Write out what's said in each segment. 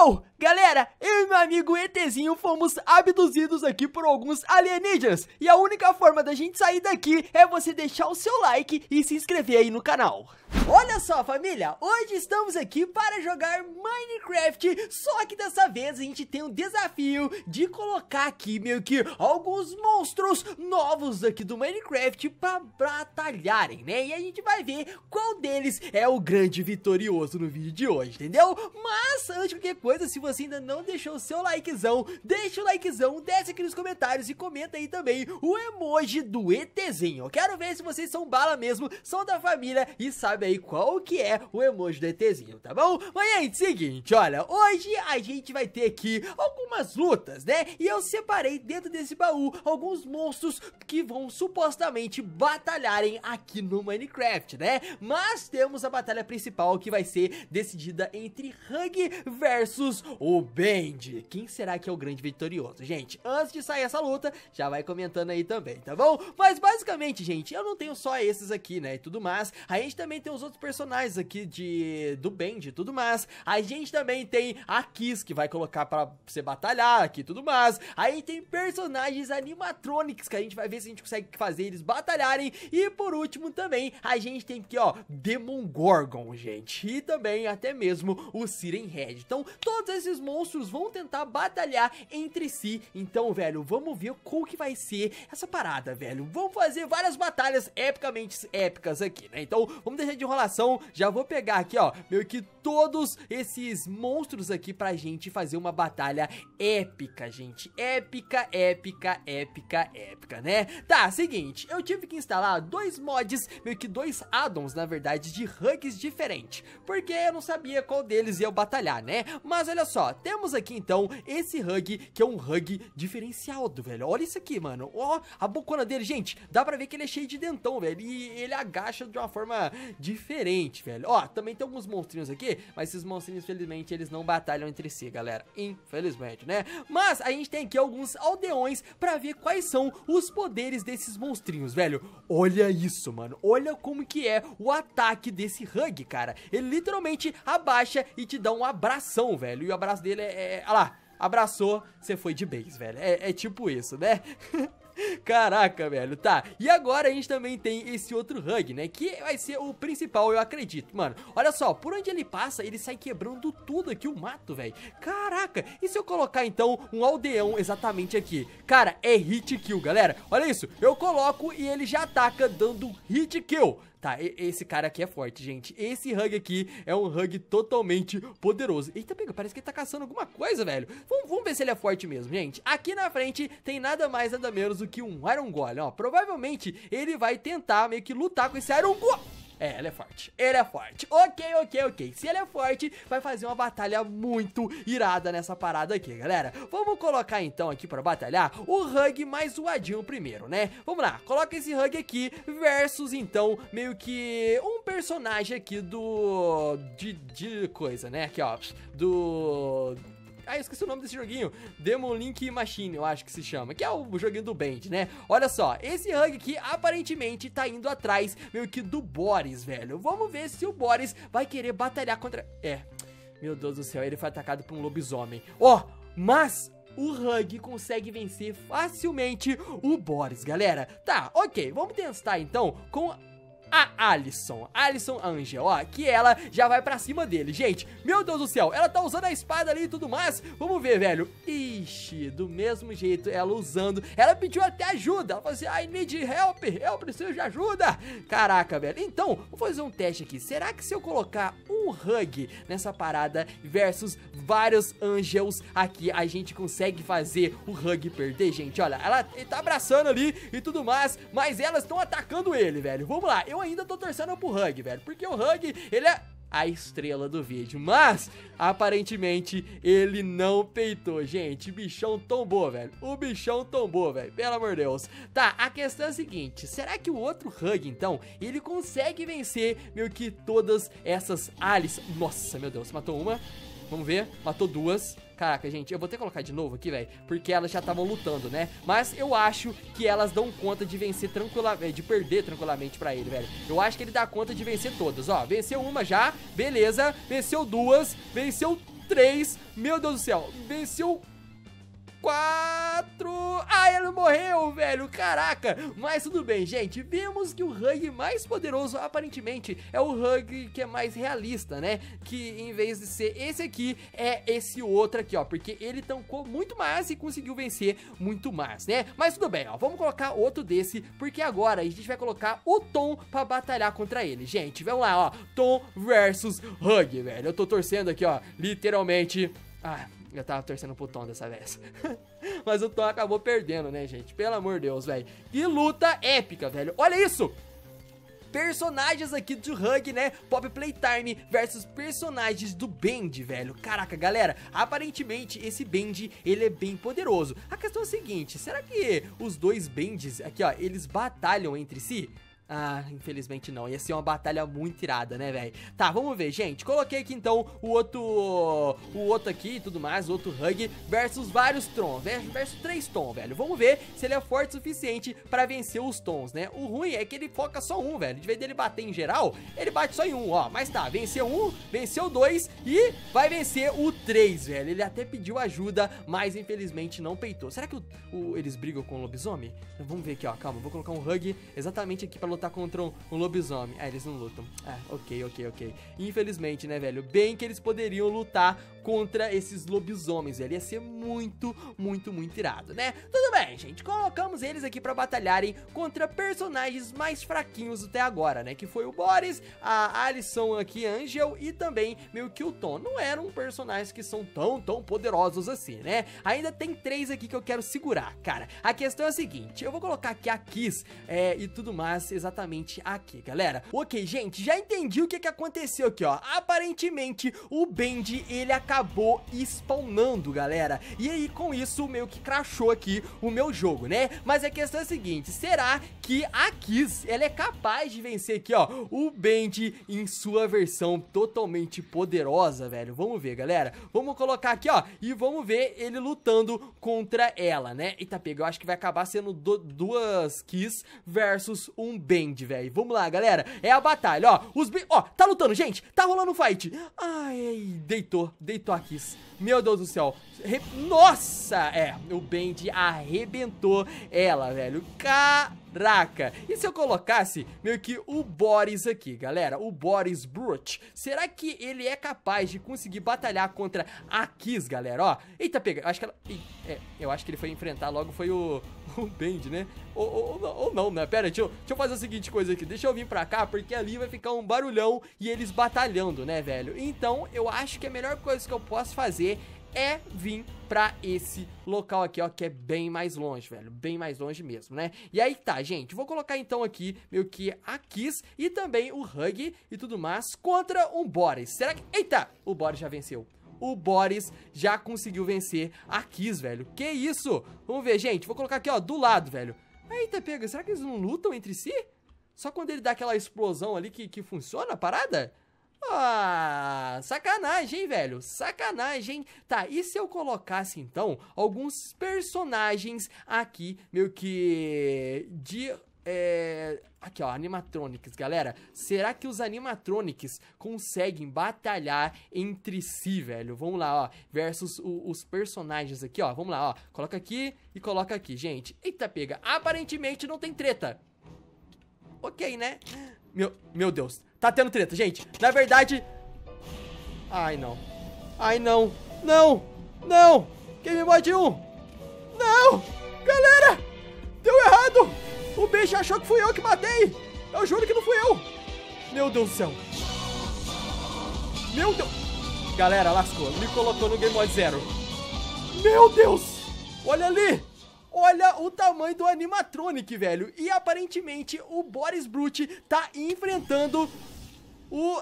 Uou! Galera, eu e meu amigo ETzinho fomos abduzidos aqui por alguns alienígenas. E a única forma da gente sair daqui é você deixar o seu like e se inscrever aí no canal. Olha só, família, hoje estamos aqui para jogar Minecraft, só que dessa vez a gente tem um desafio de colocar aqui meio que alguns monstros novos aqui do Minecraft para batalharem, né? E a gente vai ver qual deles é o grande vitorioso no vídeo de hoje, entendeu? Mas antes de qualquer coisa, se você ainda não deixou o seu likezão, deixa o likezão, desce aqui nos comentários e comenta aí também o emoji do ETzinho. Eu quero ver se vocês são bala mesmo, são da família e sabem aí qual que é o emoji do ETzinho, tá bom? Mas gente, seguinte, olha, hoje a gente vai ter aqui algumas lutas, né? E eu separei dentro desse baú alguns monstros que vão supostamente batalharem aqui no Minecraft, né? Mas temos a batalha principal que vai ser decidida entre Hug versus o Bend. Quem será que é o grande vitorioso? Gente, antes de sair essa luta, já vai comentando aí também, tá bom? Mas basicamente, gente, eu não tenho só esses aqui, né, e tudo mais. A gente também tem os outros personagens aqui do Bend e tudo mais. A gente também tem a Kiss, que vai colocar pra você batalhar aqui e tudo mais. Aí tem personagens animatronics, que a gente vai ver se a gente consegue fazer eles batalharem. E por último também, a gente tem aqui, ó, Demogorgon, gente. E também até mesmo o Siren Head. Então, todos esses monstros vão tentar batalhar entre si. Então, velho, vamos ver qual que vai ser essa parada, velho. Vamos fazer várias batalhas epicamente épicas aqui, né? Então, vamos deixar de enrolação. Já vou pegar aqui, ó, meio que todos esses monstros aqui pra gente fazer uma batalha épica, gente. Épica, épica, épica, épica, né? Tá, seguinte, eu tive que instalar dois mods, meio que dois addons, na verdade, de hugs diferentes, porque eu não sabia qual deles ia batalhar, né? Mas olha só, temos aqui então esse hug, que é um hug diferenciado, velho. Olha isso aqui, mano. Ó, a bocona dele, gente, dá pra ver que ele é cheio de dentão, velho, e ele agacha de uma forma diferente, velho. Ó, também tem alguns monstrinhos aqui, mas esses monstrinhos, infelizmente, eles não batalham entre si, galera. Infelizmente, né? Mas a gente tem aqui alguns aldeões pra ver quais são os poderes desses monstrinhos, velho. Olha isso, mano. Olha como que é o ataque desse hug, cara. Ele literalmente abaixa e te dá um abração, velho. E o abraço dele olha lá, abraçou, você foi de base, velho. É tipo isso, né? Caraca, velho, tá. E agora a gente também tem esse outro hug, né, que vai ser o principal, eu acredito. Mano, olha só, por onde ele passa, ele sai quebrando tudo aqui, o mato, velho. Caraca, e se eu colocar então um aldeão exatamente aqui? Cara, é hit kill, galera. Olha isso, eu coloco e ele já ataca dando hit kill. Tá, esse cara aqui é forte, gente. Esse hug aqui é um hug totalmente poderoso. Eita, pega, parece que ele tá caçando alguma coisa, velho. Vamos ver se ele é forte mesmo, gente. Aqui na frente tem nada mais, nada menos do que um Iron Golem, ó. Provavelmente ele vai tentar meio que lutar com esse Iron Golem. É, ele é forte, ele é forte. Ok. Se ele é forte, vai fazer uma batalha muito irada nessa parada aqui, galera. Vamos colocar então aqui pra batalhar o hug mais zoadinho primeiro, né? Vamos lá, coloca esse hug aqui versus então meio que um personagem aqui de coisa, né? Aqui, ó, eu esqueci o nome desse joguinho. Demon Link Machine, eu acho que se chama, que é o joguinho do Bend, né? Olha só, esse hug aqui aparentemente tá indo atrás meio que do Boris, velho. Vamos ver se o Boris vai querer batalhar contra... Meu Deus do céu, ele foi atacado por um lobisomem. Ó, mas... o hug consegue vencer facilmente o Boris, galera. Tá, ok, vamos testar então com a Alison Angel, ó, que ela já vai pra cima dele, gente. Meu Deus do céu, ela tá usando a espada ali e tudo mais. Vamos ver, velho. Ixi, do mesmo jeito, ela usando. Ela pediu até ajuda. Ela falou assim, I need help, eu preciso de ajuda. Caraca, velho. Então, vou fazer um teste aqui. Será que se eu colocar um hug nessa parada versus vários Angels aqui, a gente consegue fazer o hug perder, gente? Olha, ele tá abraçando ali e tudo mais, mas elas estão atacando ele, velho. Vamos lá, eu ainda tô torcendo pro hug, velho, porque o hug, ele é a estrela do vídeo, mas aparentemente ele não peitou, gente. O bichão tombou, velho. O bichão tombou, velho, pelo amor de Deus. Tá, a questão é a seguinte, será que o outro hug, então, ele consegue vencer meio que todas essas aliens? Nossa, meu Deus, matou uma. Vamos ver, matou duas. Caraca, gente, eu vou ter que colocar de novo aqui, velho, porque elas já estavam lutando, né? Mas eu acho que elas dão conta de vencer tranquilamente, de perder tranquilamente pra ele, velho. Eu acho que ele dá conta de vencer todas, ó. Venceu uma já, beleza. Venceu duas, venceu 3. Meu Deus do céu. Venceu 4. Ah, ele morreu, velho. Caraca. Mas tudo bem, gente. Vimos que o Hug mais poderoso, aparentemente, é o Hug que é mais realista, né? Que em vez de ser esse aqui, é esse outro aqui, ó. Porque ele tancou muito mais e conseguiu vencer muito mais, né? Mas tudo bem, ó. Vamos colocar outro desse, porque agora a gente vai colocar o Tom pra batalhar contra ele. Gente, vamos lá, ó. Tom versus Hug, velho. Eu tô torcendo aqui, ó. Literalmente... Ah... Eu tava torcendo pro Tom dessa vez. Mas o Tom acabou perdendo, né, gente? Pelo amor de Deus, velho. Que luta épica, velho. Olha isso! Personagens aqui do Hug, né? Pop Playtime versus personagens do Band, velho. Caraca, galera, aparentemente esse Band, ele é bem poderoso. A questão é a seguinte, será que os dois Bands aqui, ó, eles batalham entre si? Ah, infelizmente não, ia ser uma batalha muito irada, né, velho? Tá, vamos ver, gente. Coloquei aqui, então, o outro aqui e tudo mais, o outro Hug versus vários Tom, versus 3 Tom, velho. Vamos ver se ele é forte o suficiente pra vencer os Tons, né? O ruim é que ele foca só um, velho. De vez dele bater em geral, ele bate só em um, ó. Mas tá, venceu um, venceu 2 e vai vencer o 3, velho. Ele até pediu ajuda, mas infelizmente não peitou. Será que eles brigam com o lobisomem? Vamos ver aqui, ó. Calma, vou colocar um Hug exatamente aqui pra lutar contra um lobisomem. Ah, eles não lutam. Ah, ok. Infelizmente, né, velho? Bem que eles poderiam lutar contra esses lobisomens, velho. Ia ser muito irado, né? Tudo bem, gente. Colocamos eles aqui pra batalharem contra personagens mais fraquinhos até agora, né? Que foi o Boris, a Alison aqui, Angel e também meio que o Tom. Não eram personagens que são tão poderosos assim, né? Ainda tem 3 aqui que eu quero segurar, cara. A questão é a seguinte, eu vou colocar aqui a Kiss e tudo mais exatamente aqui, galera. Ok, gente, já entendi o que aconteceu aqui, ó. Aparentemente, o Band, ele acabou spawnando, galera. E aí, com isso, meio que crashou aqui o meu jogo, né? Mas a questão é a seguinte, será que a Kiss, ela é capaz de vencer aqui, ó, o Band em sua versão totalmente poderosa, velho? Vamos ver, galera. Vamos colocar aqui, ó, e vamos ver ele lutando contra ela, né? Eita, pega, eu acho que vai acabar sendo duas Kiss versus um Band, velho. Vamos lá, galera. É a batalha, ó. Ó, tá lutando, gente. Tá rolando um fight. Ai, deitou a Kiss. Meu Deus do céu. Nossa, o Band arrebentou ela, velho. Caraca. E se eu colocasse meio que o Boris aqui, galera? O Boris Brute. Será que ele é capaz de conseguir batalhar contra a Kiss, galera? Ó, eita, pega. Acho que ela... eu acho que ele foi enfrentar logo, foi o Band, né? Ou não, né? Pera, deixa eu fazer a seguinte coisa aqui. Deixa eu vir pra cá, porque ali vai ficar um barulhão e eles batalhando, né, velho? Então, eu acho que a melhor coisa que eu posso fazer é vir pra esse local aqui, ó, que é bem mais longe, velho, bem mais longe mesmo, né? E aí tá, gente, vou colocar então aqui meio que a Kiss e também o Hug e tudo mais contra um Boris. Será que... Eita! O Boris já venceu. O Boris já conseguiu vencer a Kiss, velho. Que isso? Vamos ver, gente, vou colocar aqui, ó, do lado, velho. Eita, pega, será que eles não lutam entre si? Só quando ele dá aquela explosão ali que funciona a parada? Ah, sacanagem, hein, velho? Sacanagem, hein? Tá, e se eu colocasse, então, alguns personagens aqui, meio que de... aqui, ó, animatronics, galera. Será que os animatronics conseguem batalhar entre si, velho? Vamos lá, ó, versus os personagens aqui, ó. Vamos lá, ó, coloca aqui e coloca aqui, gente. Eita, pega, aparentemente não tem treta. Ok, né? Meu Deus, tá tendo treta, gente. Na verdade... Ai, não. Ai, não. Não. Game Mode 1. Não. Galera, deu errado. O bicho achou que fui eu que matei. Eu juro que não fui eu. Meu Deus do céu. Meu Deus. Galera, lascou. Me colocou no Game Mode 0. Meu Deus. Olha ali. Olha o tamanho do animatronic, velho. E aparentemente o Boris Brute tá enfrentando o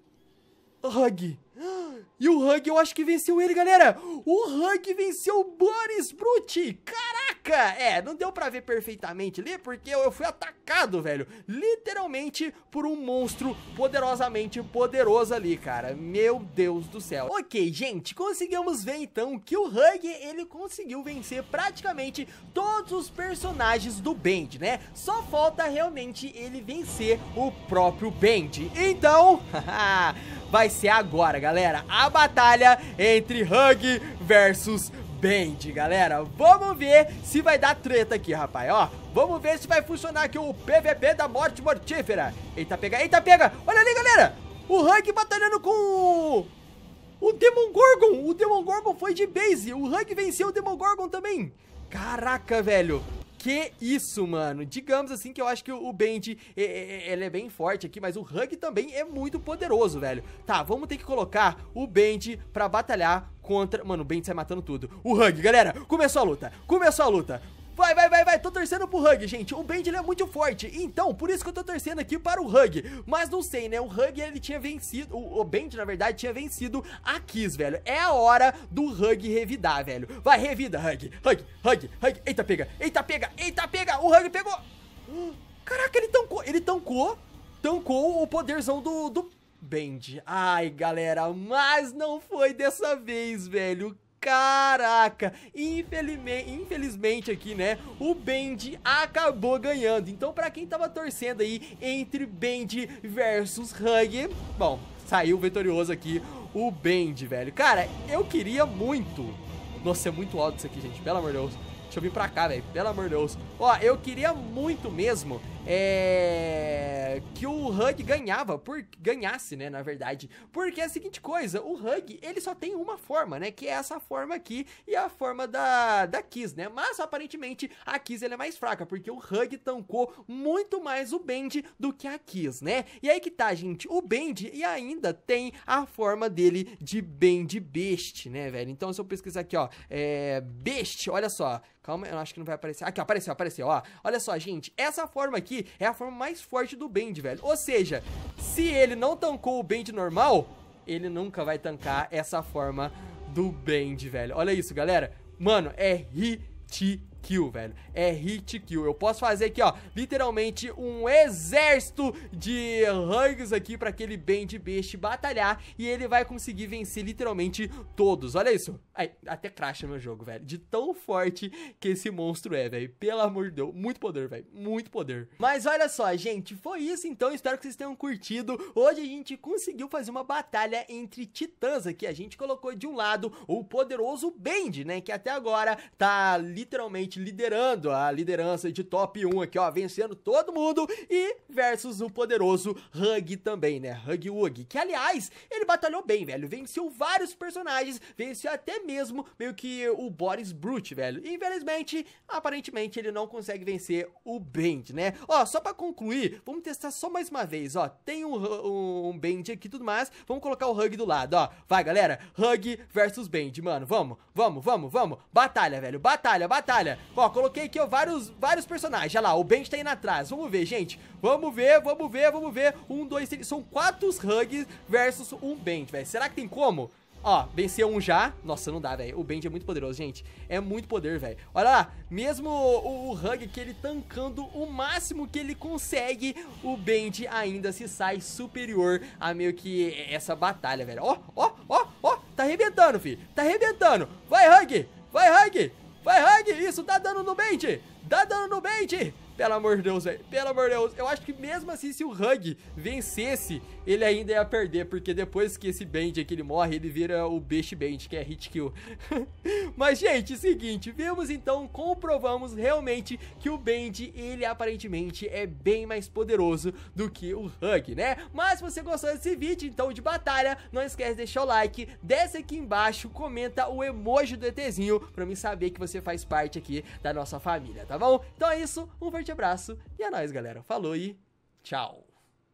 Hug. E o Hug eu acho que venceu ele, galera. O Hug venceu o Boris Brute. Caraca. Não deu pra ver perfeitamente ali, porque eu fui atacado, velho, literalmente por um monstro poderosamente poderoso ali, cara. Meu Deus do céu. Ok, gente, conseguimos ver então que o Hug, ele conseguiu vencer praticamente todos os personagens do Band, né? Só falta realmente ele vencer o próprio Band. Então, vai ser agora, galera, a batalha entre Hug versus Band, galera. Vamos ver se vai dar treta aqui, rapaz, ó. Vamos ver se vai funcionar aqui o PVP da morte mortífera. Eita, pega, eita, pega. Olha ali, galera. O Hug batalhando com o Demogorgon. O Demogorgon foi de base. O Hug venceu o Demogorgon também. Caraca, velho. Que isso, mano. Digamos assim que eu acho que o Band, ele é bem forte aqui, mas o Hug também é muito poderoso, velho. Tá, vamos ter que colocar o Band pra batalhar contra... Mano, o Band sai matando tudo. O Hug, galera, começou a luta. Começou a luta. Vai, vai, vai, vai, tô torcendo pro Hug, gente. O Band, ele é muito forte, então, por isso que eu tô torcendo aqui para o Hug. Mas não sei, né, o Hug, ele tinha vencido, o Band, na verdade, tinha vencido a Kiss, velho. É a hora do Hug revidar, velho. Vai, revida, Hug, Hug, Hug, Hug. Eita, pega, eita, pega, eita, pega. O Hug pegou. Caraca, ele tancou o poderzão do Band. Ai, galera, mas não foi dessa vez, velho. Caraca, infelizmente aqui, né, o Band acabou ganhando. Então, pra quem tava torcendo aí entre Band versus Hug, bom, saiu vitorioso aqui o Band, velho. Cara, eu queria muito... Nossa, é muito alto isso aqui, gente, pelo amor de Deus. Deixa eu vir pra cá, velho, pelo amor de Deus. Ó, eu queria muito mesmo que o Hug ganhasse, né, na verdade. Porque é a seguinte coisa, o Hug, ele só tem uma forma, né, que é essa forma aqui e a forma da Kiss, né. Mas, aparentemente, a Kiss, ela é mais fraca, porque o Hug tancou muito mais o Band do que a Kiss, né. E aí que tá, gente, o Band e ainda tem a forma dele de Band Beast, né, velho. Então, se eu pesquisar aqui, ó, Beast, olha só... Calma, eu acho que não vai aparecer. Aqui, ó, apareceu, ó. Olha só, gente, essa forma aqui é a forma mais forte do Band, velho. Ou seja, se ele não tancou o Band normal, ele nunca vai tancar essa forma do Band, velho. Olha isso, galera. Mano, é hit kill, velho. É hit kill. Eu posso fazer aqui, ó, literalmente um exército de Hugs aqui pra aquele Band Beast batalhar e ele vai conseguir vencer literalmente todos. Olha isso. Ai, até crasha meu jogo, velho. De tão forte que esse monstro é, velho. Pelo amor de Deus. Muito poder, velho. Muito poder. Mas olha só, gente. Foi isso, então. Espero que vocês tenham curtido. Hoje a gente conseguiu fazer uma batalha entre titãs aqui. A gente colocou de um lado o poderoso Band, né? Que até agora tá literalmente liderando a liderança de top 1 aqui, ó, vencendo todo mundo, e versus o poderoso Hug também, né, Hug, que aliás, ele batalhou bem, velho, venceu vários personagens, venceu até mesmo meio que o Boris Brute, velho. Infelizmente, aparentemente, ele não consegue vencer o Band, né. Ó, só pra concluir, vamos testar só mais uma vez, ó, tem um Band aqui e tudo mais, vamos colocar o Hug do lado, ó, vai, galera, Hug versus Band, mano, vamos, batalha, velho, batalha. Ó, coloquei aqui, ó, vários personagens. Olha lá, o Band tá indo atrás. Vamos ver, gente. Vamos ver. 1, 2, 3. São 4 Hugs versus um Band, velho. Será que tem como? Ó, venceu um já. Nossa, não dá, velho. O Band é muito poderoso, gente. É muito poder, velho. Olha lá. Mesmo o Hug que ele tancando o máximo que ele consegue, o Band ainda se sai superior a meio que essa batalha, velho. Ó. Tá arrebentando, filho. Tá arrebentando. Vai, Hug. Vai, Hug, isso, dá dano no Band. Pelo amor de Deus, velho, pelo amor de Deus. Eu acho que mesmo assim, se o Hug vencesse, ele ainda ia perder, porque depois que esse Band aqui ele morre, ele vira o Beast Band, que é hit kill. Mas, gente, seguinte, vimos então, comprovamos realmente que o Band, ele aparentemente é bem mais poderoso do que o Hug, né? Mas se você gostou desse vídeo, então, de batalha, não esquece de deixar o like, desce aqui embaixo, comenta o emoji do ETzinho, pra mim saber que você faz parte aqui da nossa família, tá bom? Então é isso, um forte abraço e é nóis, galera. Falou e tchau!